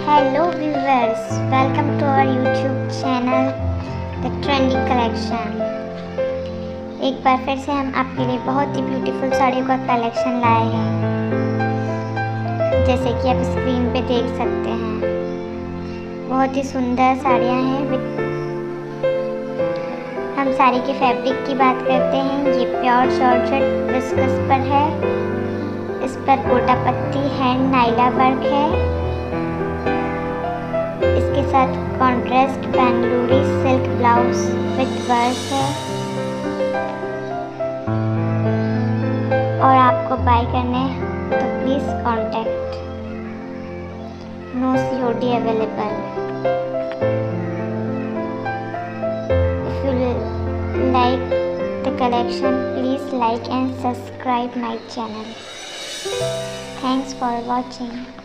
Hello viewers, welcome to our YouTube channel The Trending Collection। एक बार फिर से हम आपके लिए बहुत ही ब्यूटीफुल साड़ियों का कलेक्शन लाए हैं, जैसे कि आप स्क्रीन पे देख सकते हैं। बहुत ही सुंदर साड़ियाँ हैं। हम साड़ी के फैब्रिक की बात करते हैं। ये प्योर जॉर्जेट विस्कस पर है। इस पर गोटापत्ती हैंड नाइला वर्क है। इसके साथ कॉन्ट्रास्ट बेंगलुरी सिल्क ब्लाउज विथ वर्क है। और आपको बाय करने तो please contact. No COD available. If you like the collection, please like and subscribe my channel. Thanks for watching.